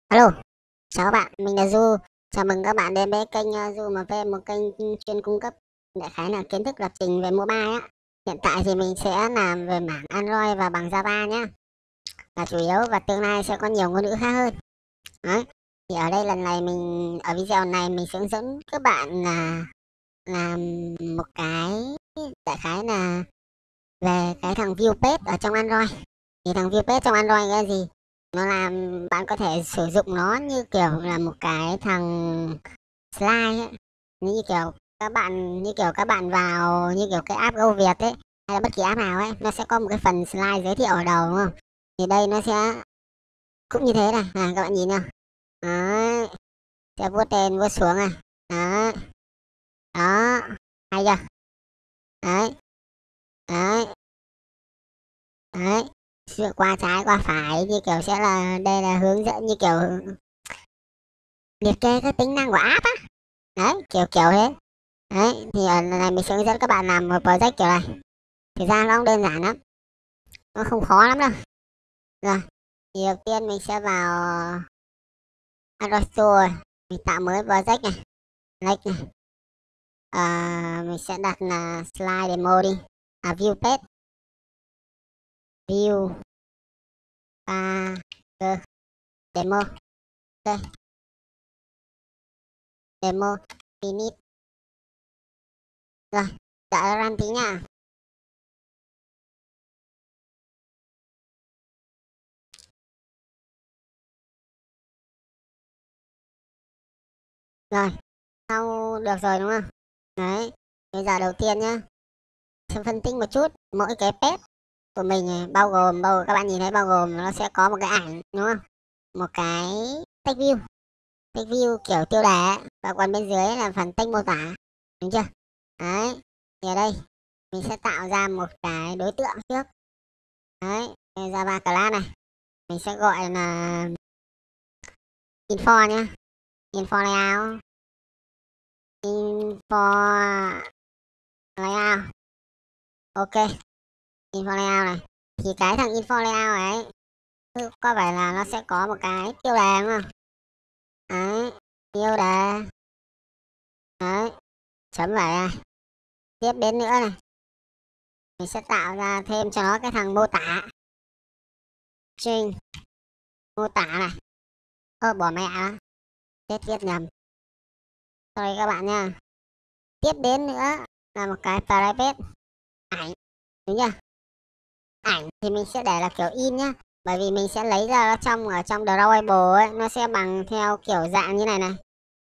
Alo, chào các bạn, mình là Du. Chào mừng các bạn đến với kênh Du MV, một kênh chuyên cung cấp đại khái là kiến thức lập trình về mobile á. Hiện tại thì mình sẽ làm về mảng Android và bằng Java nhá, là chủ yếu, và tương lai sẽ có nhiều ngôn ngữ khác hơn. Đấy. Thì ở đây lần này ở video này mình sẽ hướng dẫn các bạn là làm một cái đại khái là về cái thằng view page ở trong Android. Thì thằng view page trong Android là gì? Nó làm bạn có thể sử dụng nó như kiểu là một cái thằng slide ấy. Như kiểu các bạn vào như kiểu cái app Go Việt ấy, hay là bất kỳ app nào ấy, nó sẽ có một cái phần slide giới thiệu ở đầu, đúng không? Thì đây nó sẽ cũng như thế này, các bạn nhìn nào. Đấy, sẽ vuốt lên vuốt xuống này. Đấy, đó, hay chưa? Đấy, đấy, đấy, sự qua trái qua phải, như kiểu sẽ là đây là hướng dẫn, như kiểu liệt kê các tính năng của app á. Đấy, kiểu kiểu thế. Đấy, thì ở lần này mình sẽ hướng dẫn các bạn làm một project kiểu này. Thực ra nó cũng đơn giản lắm, nó không khó lắm đâu. Rồi, thì đầu tiên mình sẽ vào Android Store, mình tạo mới project này, next này. Mình sẽ đặt là slide demo đi, view page, view page demo, ok, demo init. Rồi, đợi run tí nha. Rồi, xong được rồi đúng không? Đấy, bây giờ đầu tiên nhá, sẽ phân tích một chút mỗi cái page của mình này, bao gồm các bạn nhìn thấy bao gồm nó sẽ có một cái ảnh, đúng không? Một cái text view kiểu tiêu đề ấy, và còn bên dưới là phần text mô tả, đúng chưa? Đấy, thì ở đây mình sẽ tạo ra một cái đối tượng trước. Đấy, Java class này, mình sẽ gọi là info nhá, info layout, info layout, ok, info layout này. Thì cái thằng info layout ấy có vẻ là nó sẽ có một cái tiêu đề, đúng không? Đấy, tiêu đề. Đấy, chấm vậy này. Tiếp đến nữa này, mình sẽ tạo ra thêm cho nó cái thằng mô tả, string mô tả này. Bỏ mẹ đó, viết nhầm, sorry các bạn nha. Tiếp đến nữa là một cái private ảnh, đúng chưa? Ảnh thì mình sẽ để là kiểu in nhá, bởi vì mình sẽ lấy ra ở trong drawable ấy, nó sẽ bằng theo kiểu dạng như này,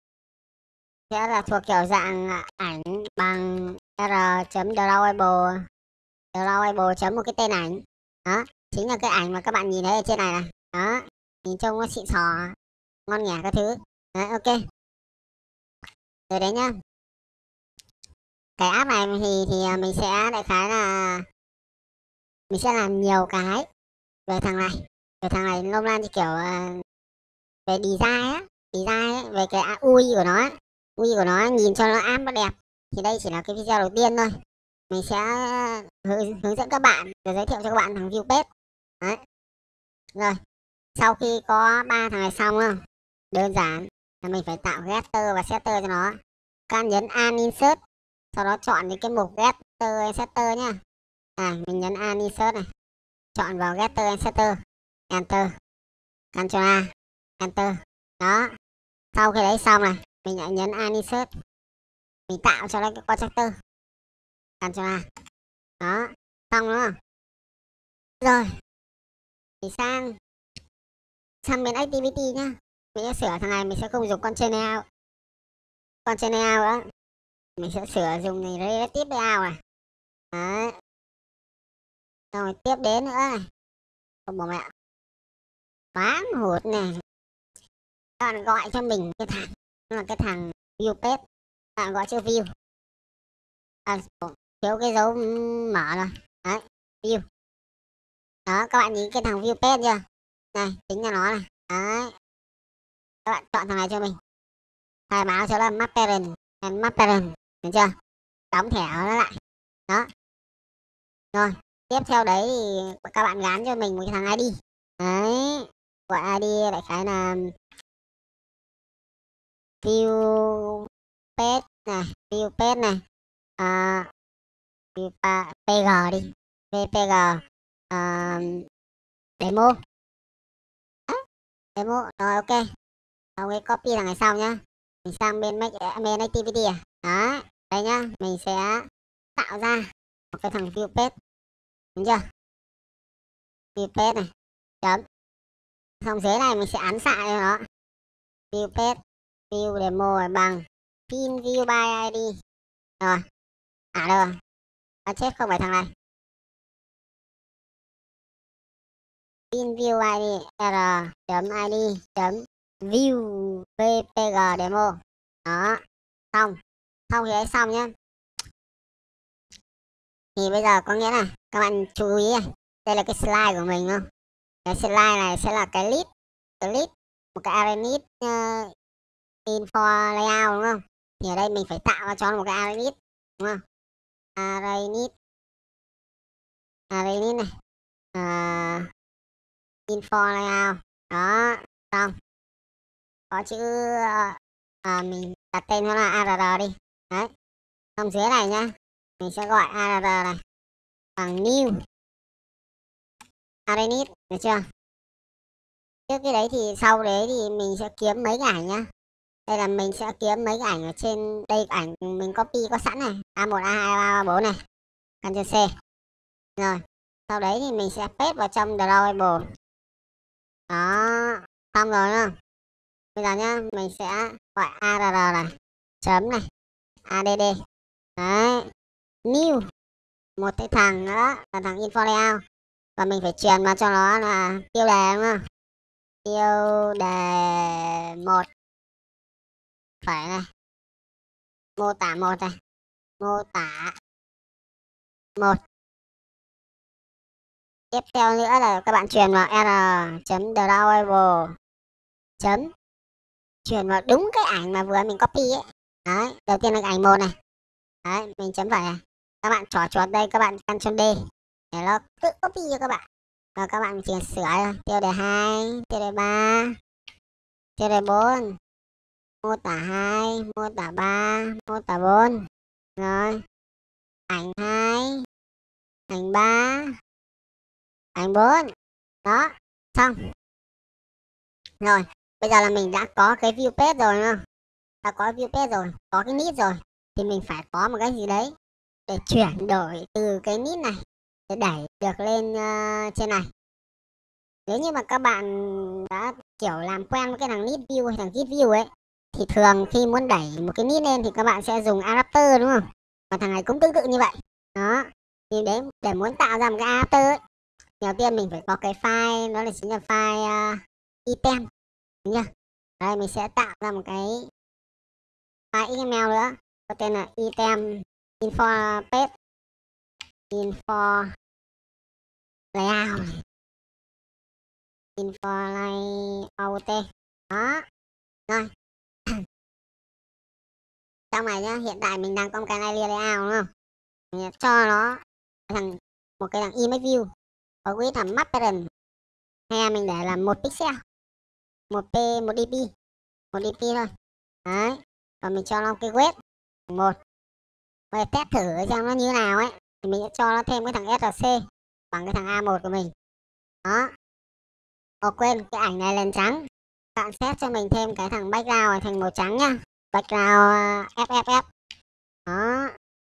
sẽ là thuộc kiểu dạng ảnh bằng r.drawable, drawable chấm một cái tên ảnh. Đó, chính là cái ảnh mà các bạn nhìn thấy ở trên này. Đó, nhìn trông nó xịn sò, ngon nghẻ các thứ. Đấy, ok. Rồi đấy nhá. Cái app này thì mình sẽ đại khái là mình sẽ làm nhiều cái về thằng này. Về thằng này nôm na như kiểu về design á, về cái UI của nó á. UI của nó nhìn cho nó app nó đẹp. Thì đây chỉ là cái video đầu tiên thôi. Mình sẽ hướng dẫn các bạn và giới thiệu cho các bạn thằng view page. Đấy. Rồi, sau khi có ba thằng này xong không? Đơn giản là mình phải tạo getter và setter cho nó. Các bạn nhấn add insert, sau đó chọn những cái mục getter and setter nhá. Mình nhấn add insert này, chọn vào getter and setter, enter, Ctrl A, enter. Đó, sau khi đấy xong này, mình lại nhấn add insert, mình tạo cho nó cái constructor, Ctrl A. Đó, xong đúng không? Rồi, thì sang bên activity nhá. Mình sẽ sửa thằng này, mình sẽ không dùng con chain out nữa, mình sẽ sửa dùng này relative layout này. Đấy, rồi tiếp đến nữa này, không, bỏ mẹ, toán hụt này. Các bạn gọi cho mình cái thằng, nó là cái thằng view page. Các bạn gọi chữ view, thiếu cái dấu mở rồi. Đấy, view. Đó, các bạn nhìn cái thằng view page chưa? Này, tính cho nó này. Đấy, các bạn chọn thằng này cho mình, khai báo cho là map parent and map parent, được chưa? Đóng thẻ nó lại. Đó, rồi tiếp theo đấy thì các bạn gán cho mình một cái thằng ID. Đấy, gọi ID đại khái là view page này, view page này, view pg đi, vpg, demo. Demo rồi, ok. Xong cái copy là ngày sau nhá. Mình sang bên main activity à. Đó, đây nhá, mình sẽ tạo ra một cái thằng view page. Đúng chưa? View page này, chấm. Xong dưới này mình sẽ ấn xạ cho nó. View page, view demo bằng pin view by id. Rồi. Đâu rồi? Chết, không phải thằng này. Pin view id r.id view vpg demo. Đó, xong. Sau khi ấy xong nhá, thì bây giờ có nghĩa là các bạn chú ý này, đây là cái slide của mình không? Cái slide này sẽ là cái list, một cái array list info layout đúng không? Thì ở đây mình phải tạo ra cho nó một cái array list đúng không? Array list này, info layout. Đó, xong. Có chữ mình đặt tên nó là arr đi. Đấy. Xong dưới này nhá, mình sẽ gọi arr này bằng new array list, được chưa? Trước cái đấy thì sau đấy thì mình sẽ kiếm mấy cái ảnh nhá. Đây là mình sẽ kiếm mấy cái ảnh ở trên đây, ảnh mình copy có sẵn này, A1, A2, A4 này. Ctrl C. Rồi, sau đấy thì mình sẽ paste vào trong drawable. Đó, xong rồi đúng không? Bây giờ nhá, mình sẽ gọi arr này, chấm này, add. Đấy, new một cái thằng nữa là thằng info layout, và mình phải truyền vào cho nó là tiêu đề đúng không? Tiêu đề 1 phải này, mô tả 1 này, mô tả 1. Tiếp theo nữa là các bạn truyền vào r.drawable chấm, truyền vào đúng cái ảnh mà vừa mình copy ấy. Đấy, đầu tiên là cái ảnh 1 này. Đấy, mình chấm phải này. Các bạn chỏ chuột đây, các bạn Ctrl D để nó tự copy cho các bạn. Và các bạn chỉ sửa tiêu đề 2, tiêu đề 3, tiêu đề 4, mô tả 2, mô tả 3, mô tả 4. Rồi, ảnh 2, ảnh 3, ảnh 4. Đó, xong. Rồi, bây giờ là mình đã có cái view page rồi đúng không? Đã có view page rồi, có cái list rồi. Thì mình phải có một cái gì đấy để chuyển đổi từ cái list này để đẩy được lên trên này. Nếu như mà các bạn đã kiểu làm quen với cái thằng list view hay thằng git view ấy, thì thường khi muốn đẩy một cái list lên thì các bạn sẽ dùng adapter đúng không? Và thằng này cũng tương tự như vậy. Đó, thì để muốn tạo ra một cái adapter ấy, đầu tiên mình phải có cái file, đó là chính là file item, đúng chưa? Đây mình sẽ tạo ra một cái file XML nữa, có tên là item info page, info layout này, info layout. Đó, rồi. Trong này nhá, hiện tại mình đang có một cái layout đúng không? Mình cho nó một cái thằng image view có width là map parent, hay mình để là 1 pixel, 1 dp, 1 dp thôi. Đấy, và mình cho nó cái weight 1. Và test thử xem nó như nào ấy, thì mình sẽ cho nó thêm cái thằng src bằng cái thằng A1 của mình. Đó. Quên, cái ảnh này lên trắng. Bạn set cho mình thêm cái thằng background này thành màu trắng nhá. Background FFF. Đó.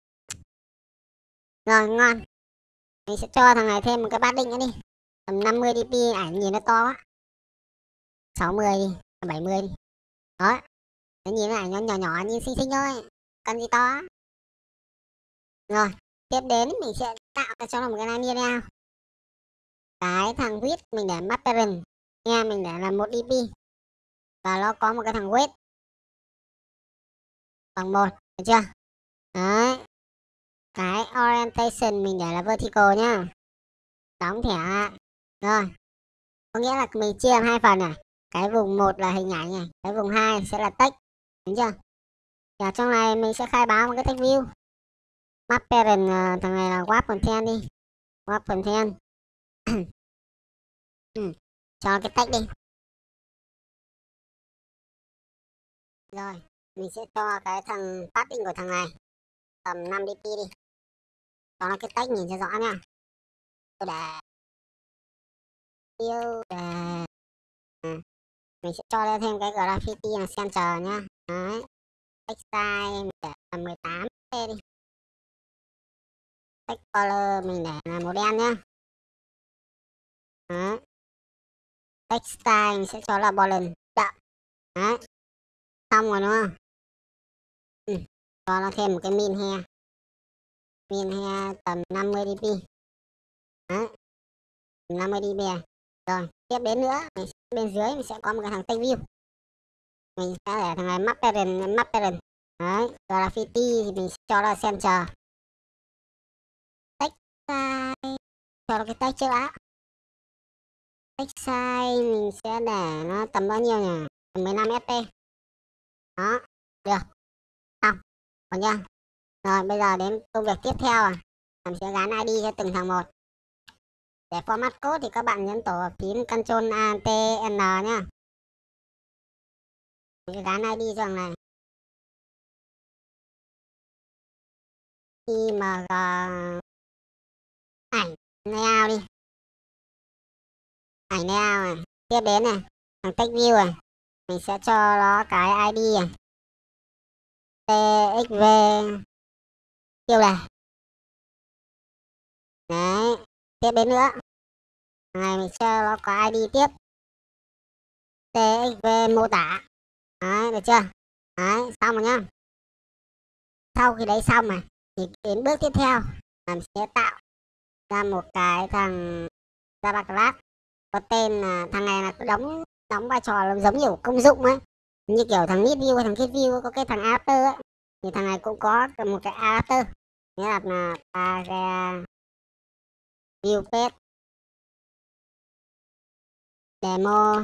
Rồi, ngon. Mình sẽ cho thằng này thêm một cái padding nữa đi. Tầm 50 dp, ảnh nhìn nó to quá. 60 đi, 70 đi. Đó. Nó nhìn ảnh nó nhỏ nhỏ, nhìn xinh xinh thôi. Cần gì to. Rồi, tiếp đến mình sẽ tạo ra cho nó một cái line nào. Cái thằng width mình để map parent nha, mình để là 1 dp, và nó có một cái thằng weight bằng 1, được chưa? Đấy, cái orientation mình để là vertical nhá, đóng thẻ lại. Rồi, có nghĩa là mình chia làm hai phần này, cái vùng 1 là hình ảnh này, cái vùng 2 sẽ là text, đúng chưa? Thì ở trong này mình sẽ khai báo một cái text view map parent, thằng này là web content đi, web content. Cho cái text đi, Rồi, mình sẽ cho cái thằng padding của thằng này tầm 5 dp đi. Cho nó cái tách nhìn cho rõ nha. Tiêu đề. Tiêu đề. Mình sẽ cho ra thêm cái graffiti là center nhá. Đấy. Text size mình để là 18 p đi. Text color mình để là màu đen nhá. Đấy. Text style mình sẽ cho là boolean đậm. Đấy. Xong rồi đúng không? Cho nó thêm một cái min he. Min he tầm 50 dp. Đấy. 50 dp. Rồi, tiếp đến nữa, bên dưới mình sẽ có một cái thằng text view. Mình sẽ để thằng này map parent. Đấy, graffiti thì mình sẽ cho nó center. Text size cho nó cái text trước đã. Text size mình sẽ để nó tầm bao nhiêu nhỉ? Tầm 15 sp. Đó, được. Xong, còn chưa? Rồi, bây giờ đến công việc tiếp theo à. Mình sẽ gắn ID cho từng thằng một. Để format code thì các bạn nhấn tổ phím Ctrl Alt N nhá. Mình sẽ gắn ID cho thằng này. IMG ảnh layout đi. Ảnh layout này. Tiếp đến này, thằng text view này. Mình sẽ cho nó cái ID này. TXV tiêu đề. Đấy, tiếp đến nữa. Thằng này mình cho nó có ID tiếp. TXV mô tả. Đấy, được chưa? Đấy, xong rồi nhá. Sau khi đấy xong này, thì đến bước tiếp theo mình sẽ tạo ra một cái thằng Java class có tên là thằng này là đóng vai trò là giống kiểu công dụng ấy, như kiểu thằng need view hay thằng get view có cái thằng adapter ấy, thì thằng này cũng có một cái adapter, nghĩa là area view page demo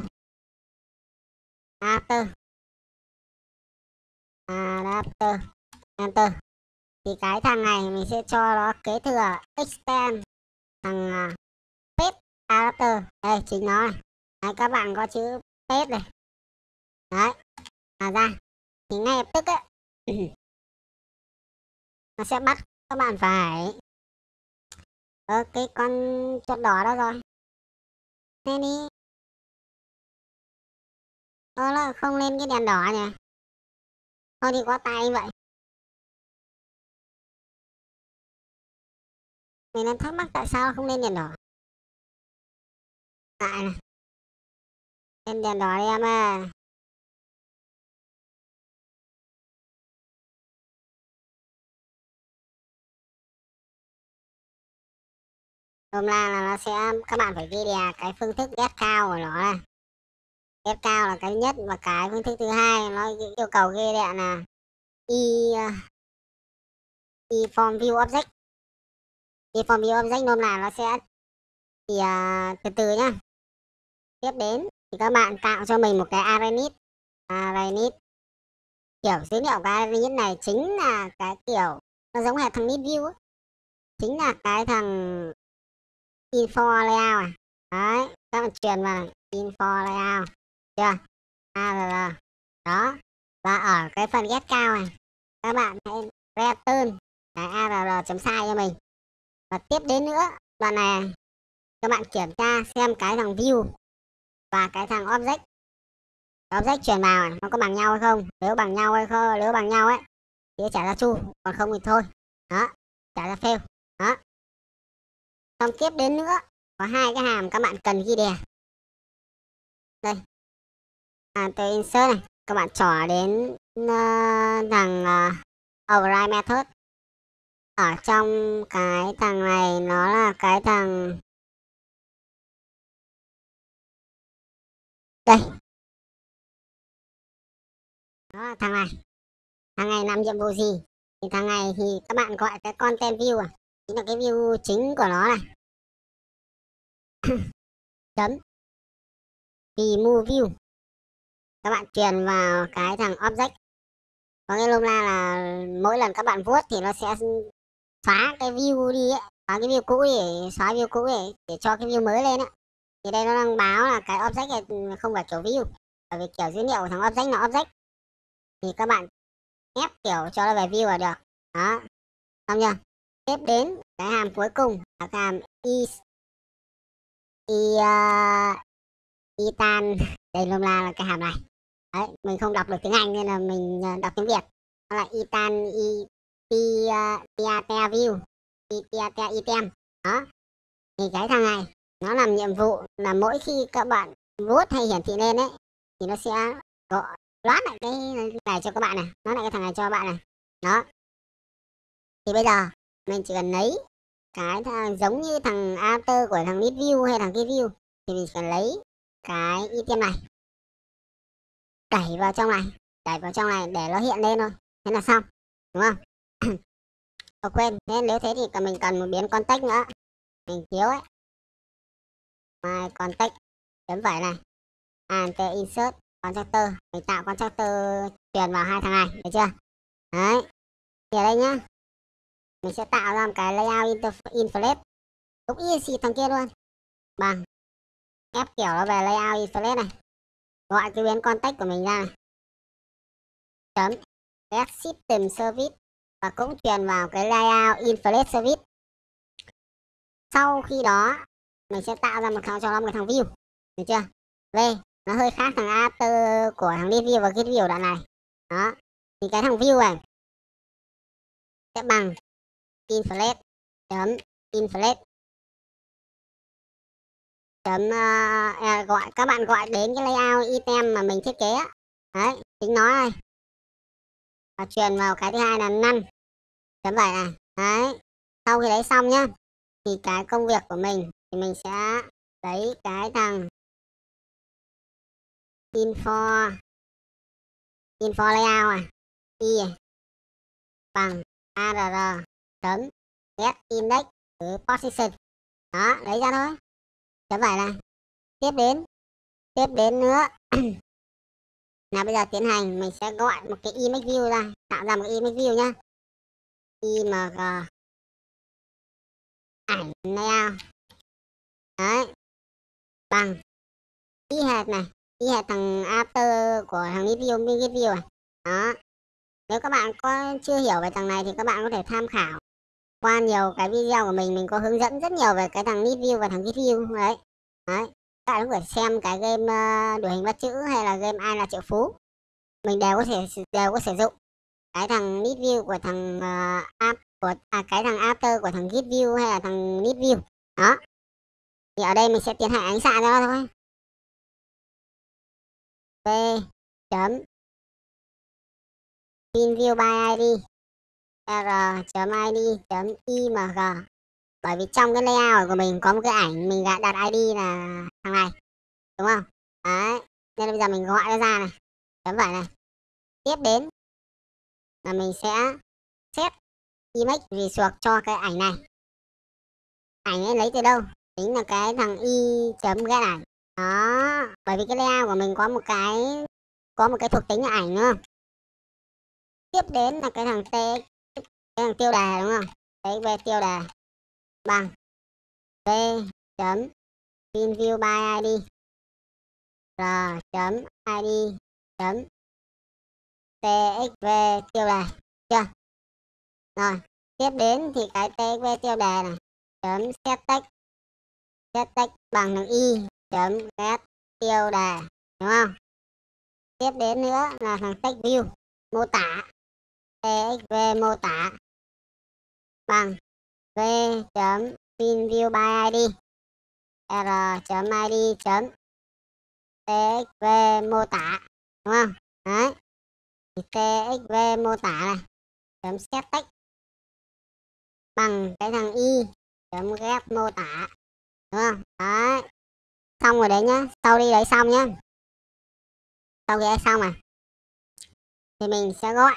adapter enter. Thì cái thằng này mình sẽ cho nó kế thừa extend thằng page adapter. Đây chính nó này. Đấy, các bạn có chữ page này. Đấy, ra thì ngay lập tức ấy nó sẽ bắt các bạn phải cái con chuột đỏ đó rồi. Nên đi. Nó không lên cái đèn đỏ nhỉ. Thôi thì quá tay vậy. Mình đang thắc mắc tại sao không lên đèn đỏ. Tại này. Lên đèn đỏ đi em à. Hôm nay là nó sẽ các bạn phải ghi đè cái phương thức get cao của nó này. Get cao là cái nhất, và cái phương thức thứ hai nó yêu cầu ghi đè là form view object. Form view object nôm là nó sẽ thì từ từ nhá. Tiếp đến thì các bạn tạo cho mình một cái array init. Kiểu dữ liệu cái array init này chính là cái kiểu nó giống hệt thằng need view ấy. Chính là cái thằng info layout này. Đấy, các bạn truyền vào info layout chưa? ARR. Đó. Và ở cái phần get cao này các bạn hãy return cái arr.size cho mình. Và tiếp đến nữa, đoạn này các bạn kiểm tra xem cái thằng view và cái thằng object truyền vào nó có bằng nhau hay không. Nếu bằng nhau ấy thì trả ra true, còn không thì thôi. Đó, trả ra fail. Đó. Xong tiếp đến nữa có hai cái hàm các bạn cần ghi đè. Đây. Từ insert này, các bạn trỏ đến thằng override method. Ở trong cái thằng này nó là cái thằng đây. Đó là thằng này. Thằng này làm nhiệm vụ gì? Thì thằng này thì các bạn gọi cái content view à. Chính là cái view chính của nó này. Chấm remove view. Các bạn truyền vào cái thằng object. Có cái lông la là mỗi lần các bạn vuốt thì nó sẽ xóa cái view đi ấy. Xóa cái view cũ để cho cái view mới lên ấy. Thì đây nó đang báo là cái object này không phải kiểu view, bởi vì kiểu dữ liệu của thằng object là object. thì các bạn ép kiểu cho nó về view là được. Đó, xong chưa? Tiếp đến cái hàm cuối cùng là cái hàm itan, đây lum la là cái hàm này. Đấy, mình không đọc được tiếng Anh nên là mình đọc tiếng Việt. Nó là itan piatea view, piatea item. Đó, thì cái thằng này nó làm nhiệm vụ là mỗi khi các bạn vuốt hay hiển thị lên ấy thì nó sẽ gọi loát lại cái này cho các bạn này, nó lại cái thằng này cho các bạn này. Đó, thì bây giờ mình chỉ cần lấy cái giống như thằng after của thằng need view hay thằng get view, thì mình sẽ lấy cái item này đẩy vào trong này, để nó hiện lên thôi, thế là xong, đúng không? Quên, nếu thế thì mình cần một biến context nữa, mình thiếu ấy, my context chấm vậy này, and insert constructor, mình tạo constructor truyền vào hai thằng này, được chưa? Đấy, thì ở đây nhá, mình sẽ tạo ra một cái layout inflate cũng y xì thằng kia luôn, bằng ép kiểu nó về layout inflate này, gọi cái biến context của mình ra này, chấm get system service, và cũng truyền vào cái layout inflate service. Sau khi đó mình sẽ tạo ra cho nó một thằng view, được chưa? V nó hơi khác thằng after của thằng lead view và get view đoạn này. Đó, thì cái thằng view này sẽ bằng inflate chấm inflate chấm gọi các bạn gọi đến cái layout item mà mình thiết kế á. Đấy, tính nó này, và truyền vào cái thứ hai là none chấm vậy này. Đấy, sau khi đấy xong nhá, thì cái công việc của mình thì mình sẽ lấy cái thằng info layout i bằng arr chấm get index từ position. Đó, lấy ra thôi, chấm vậy này. Tiếp đến nữa là bây giờ tiến hành mình sẽ gọi một cái image view ra, tạo ra một image view nhá, img ảnh layout. Đấy, bằng y hệt này, y hệt thằng after của thằng lead view min get view này. Đó, nếu các bạn có chưa hiểu về thằng này thì các bạn có thể tham khảo qua nhiều cái video của mình có hướng dẫn rất nhiều về cái thằng lead view và thằng get view đấy. Đấy, các bạn có thể xem cái game đuổi hình bắt chữ hay là game ai là triệu phú, mình đều có sử dụng cái thằng lead view của thằng cái thằng after của thằng get view hay là thằng lead view. Đó, thì ở đây mình sẽ tiến hành ánh xạ cho nó thôi. V chấm pin view by id r chấm id chấm img, bởi vì trong cái layout của mình có một cái ảnh mình đã đặt id là thằng này, đúng không? Đấy, nên bây giờ mình gọi nó ra này, chấm vậy này. Tiếp đến là mình sẽ set image resource cho cái ảnh này. Ảnh ấy lấy từ đâu? Chính là cái thằng i chấm get ảnh. Đó, bởi vì cái layout của mình có một cái thuộc tính là ảnh, đúng không? Tiếp đến là cái thằng tiêu đề, đúng không? Đấy, về tiêu đề bằng v chấm pin view by id r chấm id chấm txv tiêu đề, chưa? Rồi, tiếp đến thì cái txv tiêu đề này chấm set text bằng thằng y chấm get tiêu đề, đúng không? Tiếp đến nữa là thằng text view mô tả, txv mô tả bằng v chấm pin view by id r chấm id chấm txv mô tả, đúng không? Đấy, thì txv mô tả này chấm set text bằng cái thằng y chấm get mô tả, đúng không? Đấy, xong rồi đấy nhá. Sau đi đấy xong nhá, sau khi đấy xong này thì mình sẽ gọi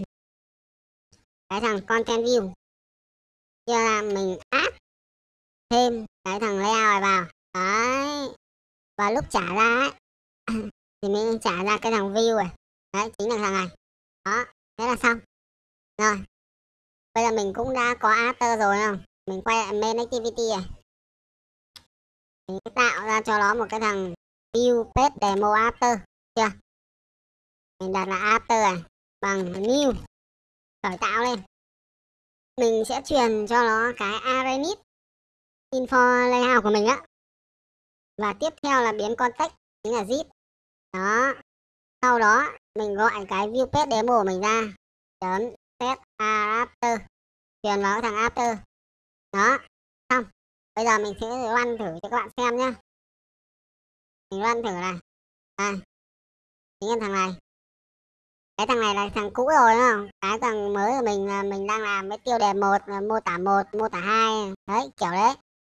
cái thằng content view, cho là mình add thêm cái thằng layout này vào. Đấy, và lúc trả ra ấy thì mình trả ra cái thằng view này, đấy chính là thằng này. Đó, thế là xong rồi. Bây giờ mình cũng đã có after rồi, không? Mình quay lại main activity này, mình sẽ tạo ra cho nó một cái thằng view page demo after, chưa? Mình đặt là after bằng new, khởi tạo lên. Mình sẽ truyền cho nó cái arraynit info layout của mình á. Và tiếp theo là biến context chính là zip. Đó. Sau đó mình gọi cái view page demo của mình ra. Chấm set after. Truyền vào thằng after. Đó. Xong. Bây giờ mình sẽ run thử cho các bạn xem nhé. Mình run thử này. Đây. Chính là thằng này. Cái thằng này là thằng cũ rồi đúng không? Cái thằng mới của mình là mình đang làm với tiêu đề 1, mô tả 2. Đấy, kiểu đấy.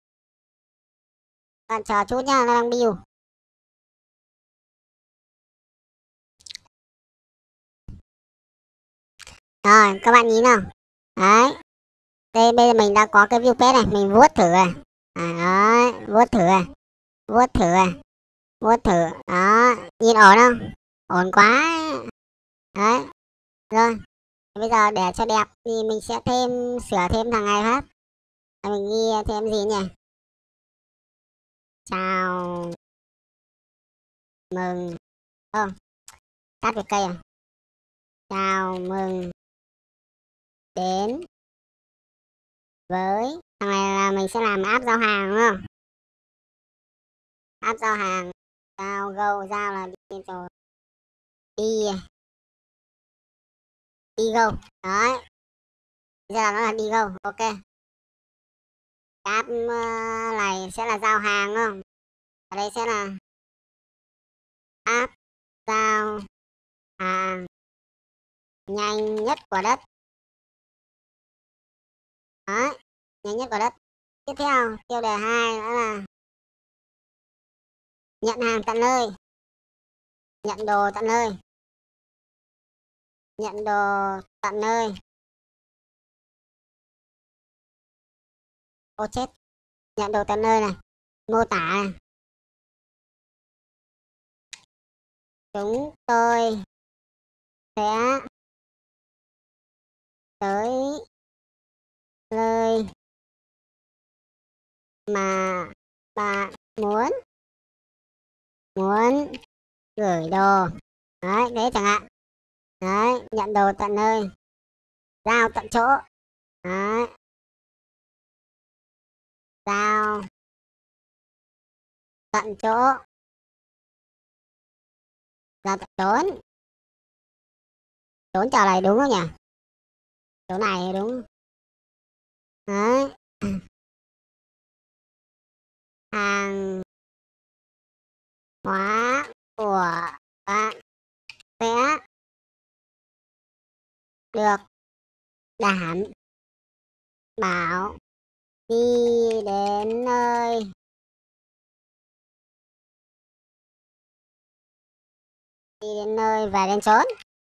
Bạn chờ chút nha, nó đang build. Rồi, các bạn nhìn nào. Đấy. Đây, bây giờ mình đã có cái view page này, mình vuốt thử này. Đấy, vuốt thử này. Vuốt thử này. Vuốt thử. Đó, nhìn ổn không? Ổn quá. Đấy. Rồi. Bây giờ để cho đẹp thì mình sẽ sửa thêm thằng này phát. Mình ghi thêm gì nhỉ? Chào mừng. Không. Tắt cái cây à? Chào mừng đến với thằng này là mình sẽ làm app giao hàng đúng không? App giao hàng, giao go, giao là đi rồi, đi go. Đấy, bây giờ nó là đi go. Ok, app này sẽ là giao hàng đúng không? Ở đây sẽ là app giao hàng nhanh nhất của đất. Đấy, nhanh nhất của đất. Tiếp theo tiêu đề 2 đó là nhận hàng tận nơi, nhận đồ tận nơi, nhận đồ tận nơi. Ô chết, nhận đồ tận nơi này, mô tả này. Chúng tôi sẽ tới nơi mà bạn muốn gửi đồ. Đấy, đấy chẳng hạn. Đấy, nhận đồ tận nơi, giao tận chỗ. Đấy, giao tận chỗ, giao tận trốn. Trốn chỗ này đúng không nhỉ? Chỗ này đúng. Đấy. Hàng hóa của bạn sẽ được đảm bảo đi đến nơi và đến chốn.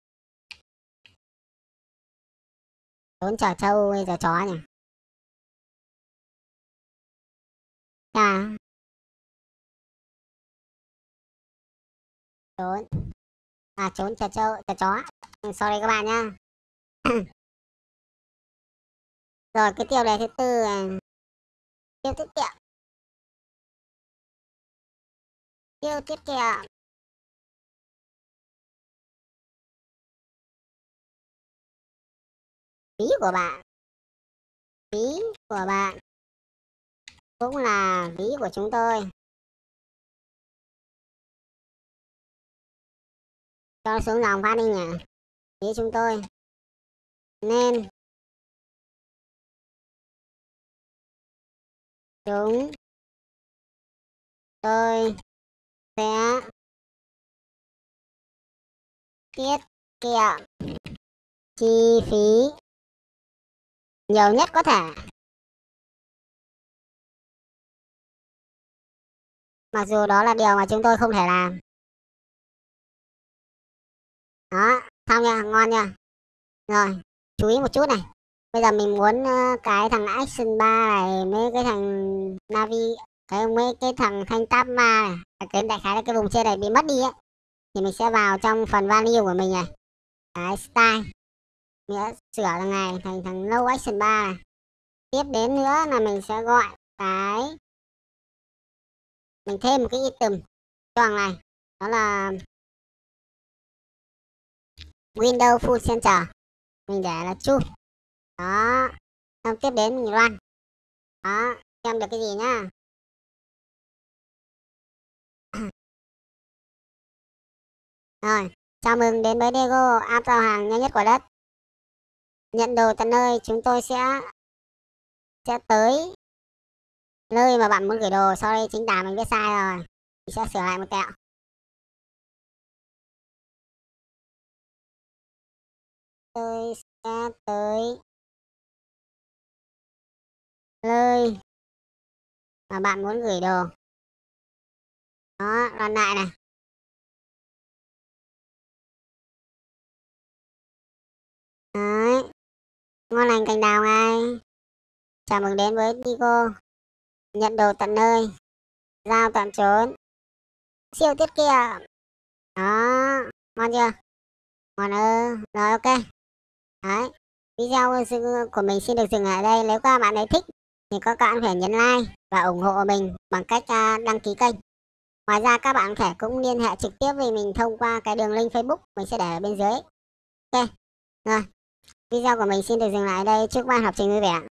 Chốn chở trâu hay chở chó nhỉ? À, trốn. Trốn chở trâu, chở chó. Sorry các bạn nhá. Rồi cái tiêu đề thứ tư là tiêu tiết kiệm. Tiêu tiết kiệm. Phí của bạn. Phí của bạn cũng là phí của chúng tôi. Cho xuống dòng phát đi nhỉ. Phí chúng tôi nên chúng tôi sẽ tiết kiệm chi phí nhiều nhất có thể. Mặc dù đó là điều mà chúng tôi không thể làm. Đó, xong nha, ngon nha. Rồi, chú ý một chút này. Bây giờ mình muốn cái thằng Action 3 này, mấy cái thằng Navi, mấy cái thằng thanh tab 3 này, cái đại khái là cái vùng trên này bị mất đi ấy. Thì mình sẽ vào trong phần value của mình này. Cái style. Mình sẽ sửa thằng này thành thằng no action 3 này. Tiếp đến nữa là mình sẽ gọi cái, mình thêm một cái item cho thằng này. Đó là Windows Full Center. Mình để là true. Đó. Xong tiếp đến mình run. Đó. Xem được cái gì nhá. Rồi. Chào mừng đến với Diego, app giao hàng nhanh nhất của đất. Nhận đồ tận nơi, chúng tôi sẽ tới nơi mà bạn muốn gửi đồ. Sorry, chính tả mình viết sai rồi. Mình sẽ sửa lại một tẹo. Tôi sẽ tới nơi mà bạn muốn gửi đồ. Đó, run lại này. Đấy. Ngon lành cành đào ngay. Chào mừng đến với Diego. Nhận đồ tận nơi, giao tận chốn, siêu tiết kiệm. Đó, ngon chưa? Ngon ư. Rồi ok. Đấy. Video của mình xin được dừng ở đây. Nếu các bạn thấy thích thì các bạn phải nhấn like và ủng hộ mình bằng cách đăng ký kênh. Ngoài ra các bạn có thể cũng liên hệ trực tiếp với mình thông qua cái đường link Facebook mình sẽ để ở bên dưới. Ok. Rồi. Video của mình xin được dừng lại ở đây. Chúc bạn học trình vui vẻ.